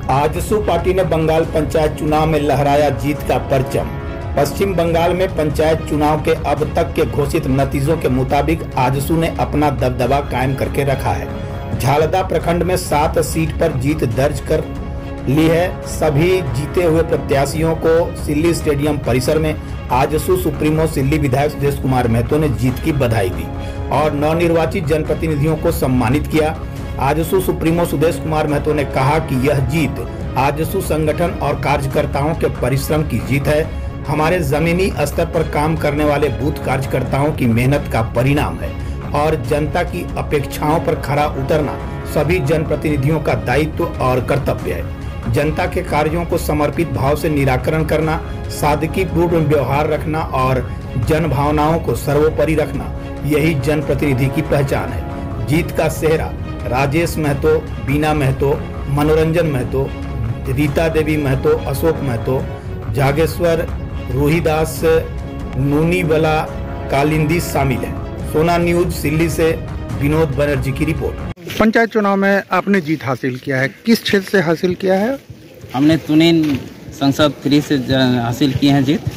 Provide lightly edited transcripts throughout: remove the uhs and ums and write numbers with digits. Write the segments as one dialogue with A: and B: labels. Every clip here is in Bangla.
A: आजसू पार्टी ने बंगाल पंचायत चुनाव में लहराया जीत का परचम। पश्चिम बंगाल में पंचायत चुनाव के अब तक के घोषित नतीजों के मुताबिक आजसू ने अपना दबदबा कायम करके रखा है। झालदा प्रखंड में 7 सीट पर जीत दर्ज कर ली है। सभी जीते हुए प्रत्याशियों को सिल्ली स्टेडियम परिसर में आजसू सुप्रीमो सिल्ली विधायक सुदेश कुमार महतो ने जीत की बधाई दी और नवनिर्वाचित जनप्रतिनिधियों को सम्मानित किया। आजसू सुप्रीमो सुदेश कुमार महतो ने कहा कि यह जीत आजसू संगठन और कार्यकर्ताओं के परिश्रम की जीत है। हमारे जमीनी स्तर पर काम करने वाले बूथ कार्यकर्ताओं की मेहनत का परिणाम है और जनता की अपेक्षाओं पर खरा उतरना सभी जनप्रतिनिधियों का दायित्व और कर्तव्य है। जनता के कार्यों को समर्पित भाव से निराकरण करना, सादगीपूर्ण व्यवहार रखना और जन भावनाओं को सर्वोपरि रखना, यही जनप्रतिनिधि की पहचान है। जीत का सेहरा राजेश महतो, बीना महतो, मनोरंजन महतो, रीता देवी महतो, अशोक महतो, जागेश्वर, रोहिदास, नूनीवाला, कालिंदी शामिल है। सोना न्यूज सिल्ली से विनोद बनर्जी की रिपोर्ट।
B: पंचायत चुनाव में आपने जीत हासिल किया है, किस क्षेत्र से हासिल किया है?
C: हमने तुनीन संसद 3 से हासिल किए हैं जीत।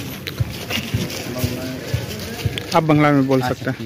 B: आप बांग्ला में बोल सकते हैं।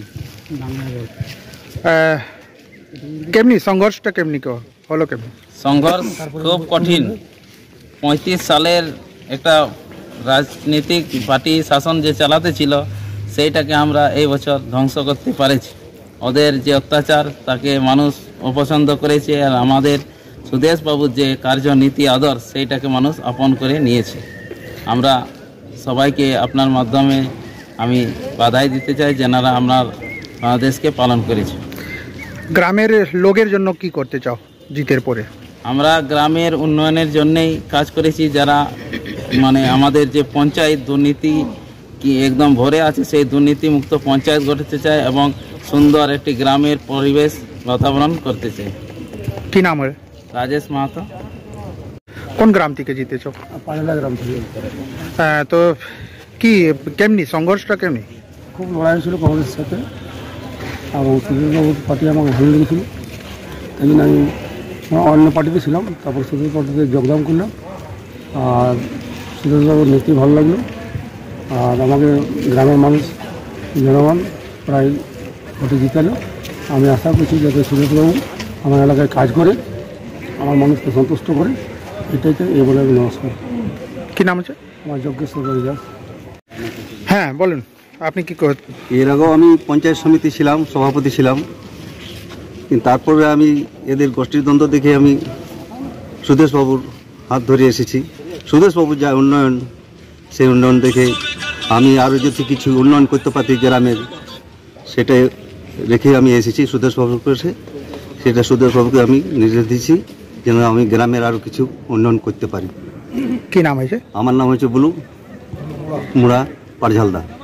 B: केमनी संघर्षটা কেমনি হলো কেমনি?
C: সংঘর্ষ খুব কঠিন। 35 সালের একটা রাজনৈতিক পার্টি শাসন যে চালাতে ছিল সেইটাকে আমরা এই বছর ধ্বংস করতে পেরেছি। ওদের যে অত্যাচার তাকে মানুষ অপছন্দ করেছে আর আমাদের সুদেশ বাবুর যে কার্যনীতি আদর্শ সেইটাকে মানুষ আপন করে নিয়েছে। আমরা সবাইকে আপনার মাধ্যমে আমি বাধাই দিতে চাই যেনারা আপনার বাংলাদেশকে পালন করেছে।
B: গ্রামের লোকের জন্য কি করতে চাও জিতের পরে?
C: আমরা গ্রামের উন্নয়নের জন্যই কাজ করেছি। যারা মানে আমাদের যে পঞ্চায়েত দুর্নীতি কি একদম ভরে আছে সেই দুর্নীতি মুক্ত পঞ্চায়েত গড়তে চাই এবং সুন্দর একটি গ্রামের পরিবেশ বাতাবরণ করতে চাই।
B: কি নাম?
C: রাজেশ মাহাতো।
B: কোন গ্রাম থেকে জিতেছো?
D: পাড়লা গ্রাম থেকে।
B: হ্যাঁ, তো কি কেমনি সংঘর্ষটা কেমনি?
D: খুব লড়াই ছিল কংগ্রেসের সাথে এবং সুদেশবাবুর পার্টি আমাকে ভালো লেগেছিল। তাই জন্য আমি অন্য পার্টিতে ছিলাম, তারপর সুদেশ পার্টিতে যোগদান করলাম আর সুদেশবাবুর নীতি ভালো লাগলো আর আমাকে গ্রামের মানুষ জনগণ প্রায় ভোটে জিতালো। আমি আশা করছি যাতে সুদেশবাবু আমার এলাকায় কাজ করে আমার মানুষকে সন্তুষ্ট করে, এটাই তো এই বলে আমি নমস্কার।
B: কি নাম আছে?
D: আমার যজ্ঞেশ্বর দাস।
B: হ্যাঁ বলুন, আপনি কি করতেন?
E: এর আগেও আমি পঞ্চায়েত সমিতি ছিলাম, সভাপতি ছিলাম, কিন্তু তারপরে আমি এদের গোষ্ঠীর দ্বন্দ্ব দেখে আমি সুদেশবাবুর হাত ধরে এসেছি। সুদেশবাবুর যা উন্নয়ন সেই উন্নয়ন দেখে আমি আরও যদি কিছু উন্নয়ন করতে পারি গ্রামের, সেটা রেখে আমি এসেছি সুদেশবাবুর কাছে। সেটা সুদেশবাবুকে আমি নির্দেশ দিয়েছি যেন আমি গ্রামের আরও কিছু উন্নয়ন করতে পারি।
B: কি নাম হয়েছে?
E: আমার নাম হচ্ছে বুলু মুড়া পারঝালদা।